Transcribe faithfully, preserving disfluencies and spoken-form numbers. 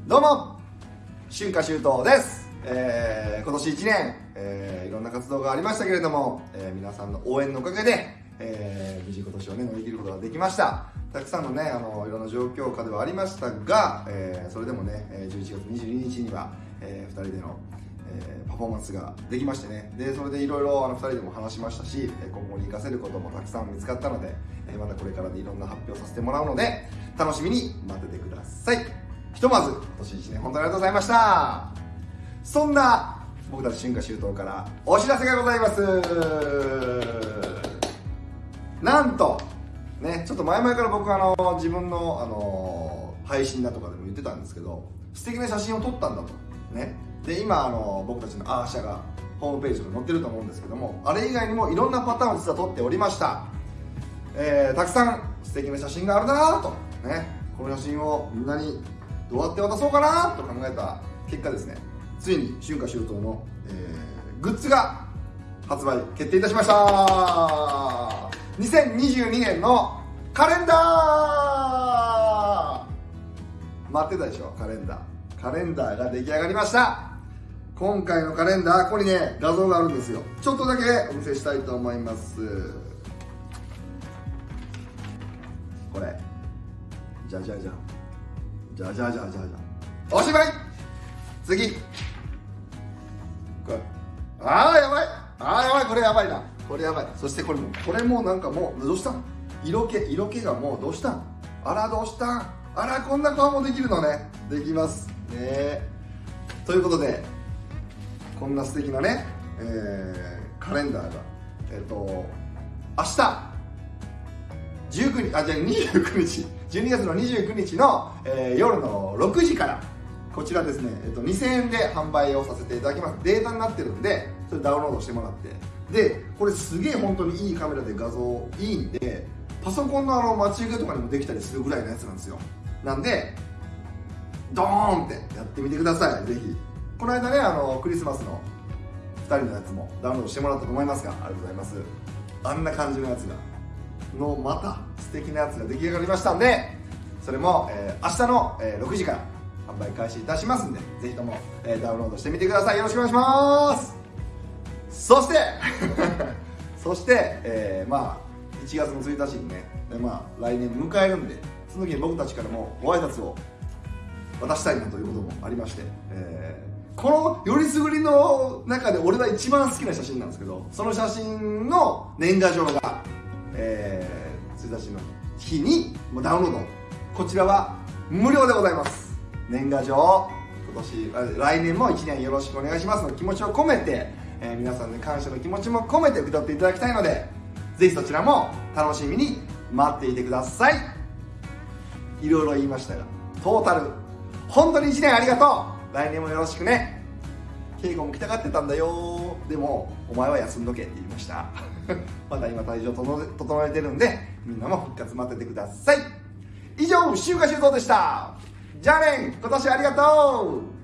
どうも春夏秋冬です、えー、今年いちねん、えー、いろんな活動がありましたけれども、えー、皆さんの応援のおかげで、えー、無事今年をね乗り切ることができました。たくさんのねあのいろんな状況下ではありましたが、えー、それでもねじゅういちがつにじゅうににちには、えー、ふたりでの、えー、パフォーマンスができましてね、でそれでいろいろふたりでも話しましたし、今後に生かせることもたくさん見つかったので、えー、またこれからでいろんな発表させてもらうので楽しみに待っててください。ひとまず今年いちねん本当にありがとうございました。そんな僕たち春夏秋冬からお知らせがございます。なんとね、ちょっと前々から僕あの自分のあの配信だとかでも言ってたんですけど、素敵な写真を撮ったんだとね。で今あの僕たちのアーシャがホームページに載ってると思うんですけども、あれ以外にもいろんなパターンを実は撮っておりました。えー、たくさん素敵な写真があるなとね、この写真をみんなにどうやって渡そうかなと考えた結果ですね、ついに春夏秋冬の、えー、グッズが発売決定いたしました。にせんにじゅうにねんのカレンダー、待ってたでしょ。カレンダーカレンダーが出来上がりました。今回のカレンダー、ここにね画像があるんですよ。ちょっとだけお見せしたいと思います。これじゃじゃじゃんじゃじゃじゃじゃじゃおしまい。次これ、ああやばい、ああやばい、これやばいな、これやばい。そしてこれもこれもなんかもうどうしたん、色気色気がもうどうしたん、あらどうしたん、あらこんな顔もできるのね。できますね。ということでこんな素敵なね、えー、カレンダーがえっ、ー、と明日じゅうくにち、あ、じゃあにじゅうくにち、じゅうにがつのにじゅうくにちの、えー、夜のろくじからこちらですね、えっと、にせんえんで販売をさせていただきます。データになってるんでそれダウンロードしてもらって、でこれすげえ本当にいいカメラで画像いいんで、パソコンのあの待ち受けとかにもできたりするぐらいのやつなんですよ。なんでドーンってやってみてください。ぜひこの間ねあのクリスマスのふたりのやつもダウンロードしてもらったと思いますが、ありがとうございます。あんな感じのやつがのまた素敵なやつが出来上がりましたんで、それも、えー、明日の、えー、ろくじから販売開始いたしますんで、ぜひとも、えー、ダウンロードしてみてください。よろしくお願いします。そしてそして、えー、まあいちがつのついたちにね、で、まあ、来年迎えるんで、その時に僕たちからもご挨拶を渡したいなということもありまして、えー、このよりすぐりの中で俺が一番好きな写真なんですけど、その写真の年賀状が、えー、ついたちの日にもうダウンロード、こちらは無料でございます。年賀状、今年来年もいちねんよろしくお願いしますの気持ちを込めて、えー、皆さんに感謝の気持ちも込めて受け取っていただきたいので、ぜひそちらも楽しみに待っていてください。いろいろ言いましたが、トータル本当にいちねんありがとう。来年もよろしくね。稽古も来たがってたんだよ。でもお前は休んどけって言いましたまた今体調整えてるんで、みんなも復活待っててください。以上、春夏秋冬でした。じゃあね、今年ありがとう。